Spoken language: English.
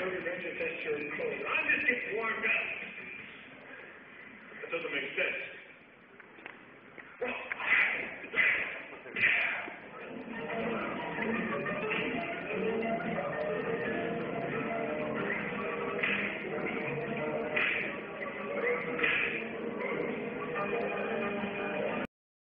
heard you mention that you're cold. I'm just getting warmed up. That doesn't make sense.